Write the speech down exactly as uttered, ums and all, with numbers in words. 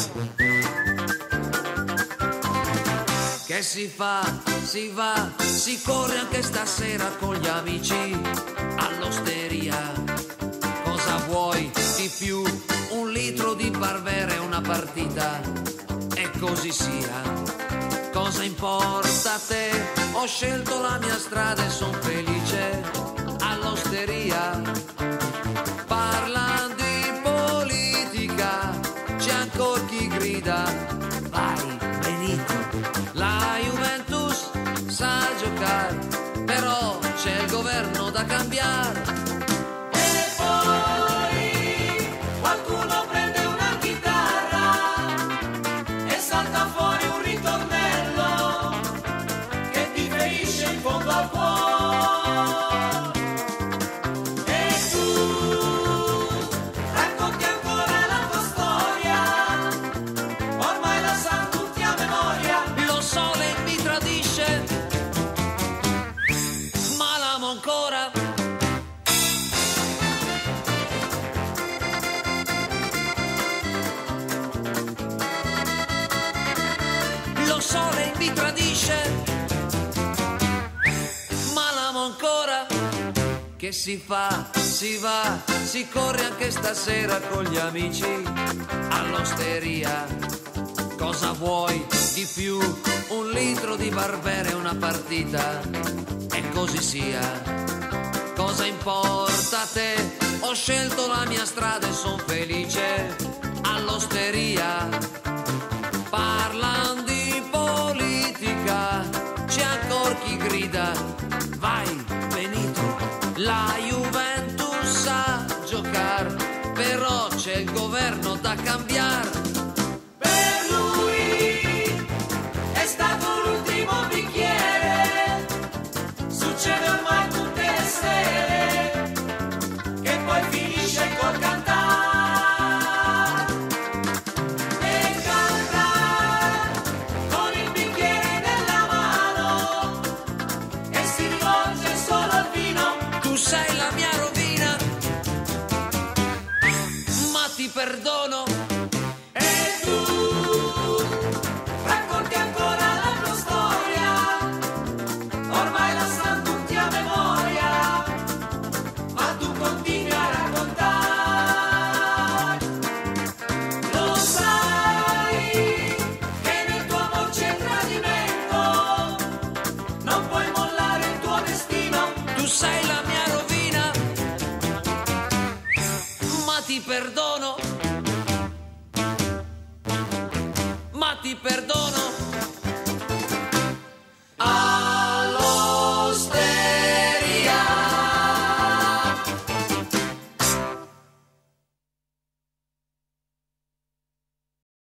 Che si fa, si va, si corre anche stasera con gli amici all'osteria. Cosa vuoi di più? Un litro di Barbera e una partita, e così sia. Cosa importa a te? Ho scelto la mia strada e son felice all'osteria. Parlando di politica, c'è ancora chi grida: vai Benito, la Juventus sa giocare, però c'è il governo da cambiare. E poi qualcuno prende una chitarra e salta fuori un ritornello che ti ferisce in fondo al cuore. E tu racconti ancora la tua storia, ormai la sanno tutti a memoria. Lo sole mi tradisce, ma l'amo ancora. Lo sole mi tradisce, ma l'amo ancora. Che si fa, si va, si corre anche stasera con gli amici all'osteria. Cosa vuoi di più? Un litro di Barbera e una partita, e così sia. Cosa importa a te? Ho scelto la mia strada e son felice all'osteria. Parlando di politica, c'è ancora chi grida: vai Benito, la Juventus sa giocare, però c'è il governo da cambiare. Per lui è stato l'ultimo bicchiere, succede ormai tutte le sere, che poi finisce col cantare. E canta con il bicchiere nella mano e si rivolge solo al vino. Tu sei la mia rovina, ma ti perdono. E tu racconti ancora la tua storia, ormai la sanno tutti a memoria, ma tu continui a raccontare. Lo sai che nel tuo amor c'è tradimento, non puoi mollare il tuo destino. Tu sei la mia rovina, ma ti perdono. Ma ti perdono.